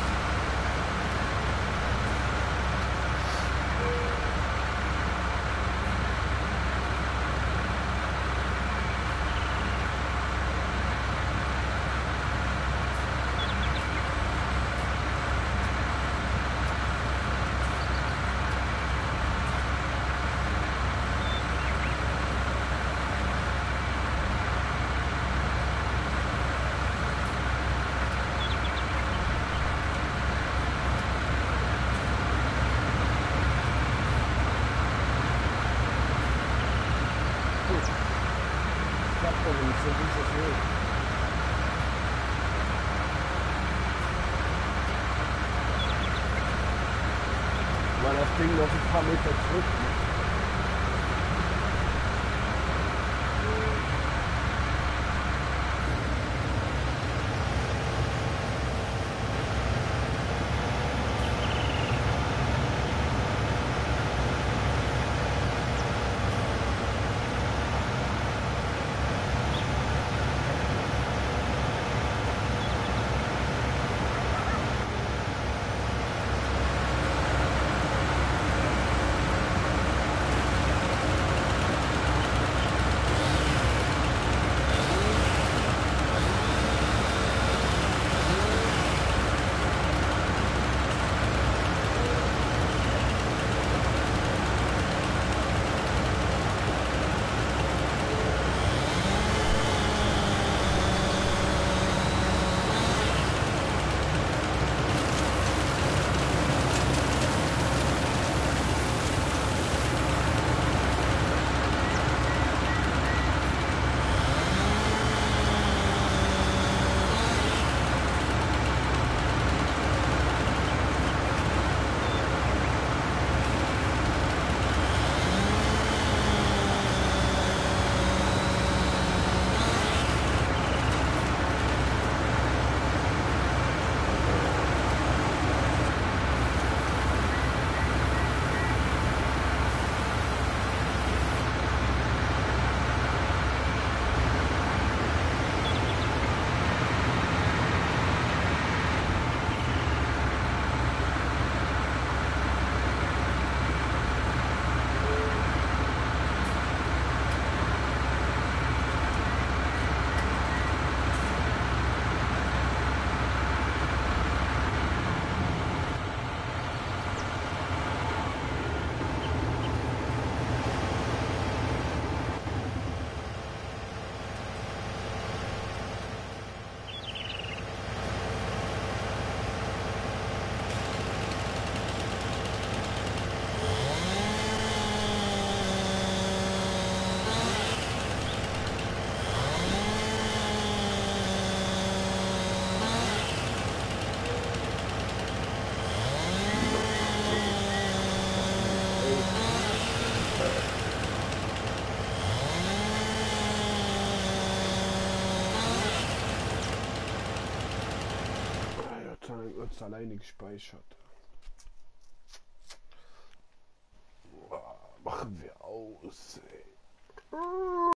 Traktor, wenn ich so nicht so viel. Weil das Ding noch ein paar Meter zurück. Wird alleine gespeichert. machen wir aus. Ey.